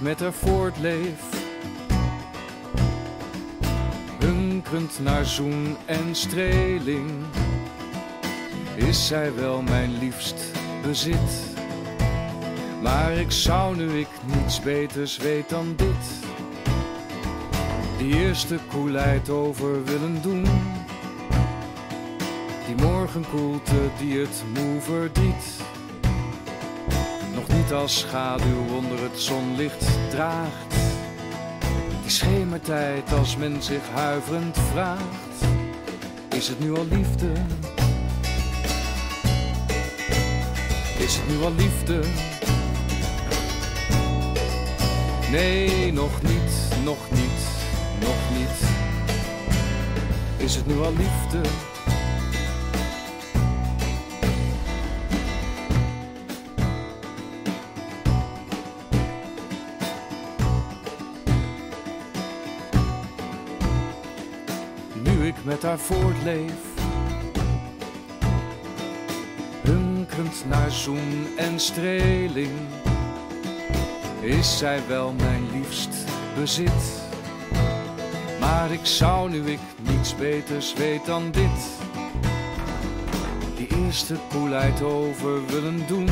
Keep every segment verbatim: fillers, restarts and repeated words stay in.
met haar voortleef, hunkerend naar zoen en streling, is zij wel mijn liefst bezit. Maar ik zou, nu ik niets beters weet dan dit, die eerste koelheid over willen doen, die morgenkoelte die het moe verdriet nog niet als schaduw onder het zonlicht draagt, die schemertijd als men zich huiverend vraagt: is het nu al liefde? Is het nu al liefde? Nee, nog niet, nog niet, nog niet. Is het nu al liefde? Nu ik met haar voortleef, hunkerend naar zoen en streling, is zij wel mijn liefst bezit. Maar ik zou, nu ik niets beters weet dan dit, die eerste koelheid over willen doen,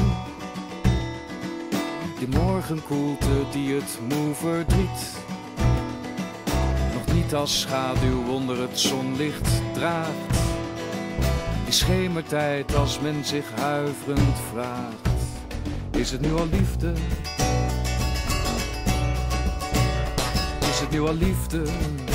die morgenkoelte die het moe verdriet nog niet als schaduw onder het zonlicht draagt, die schemertijd als men zich huiverend vraagt: is het nu al liefde? Is het nu al liefde?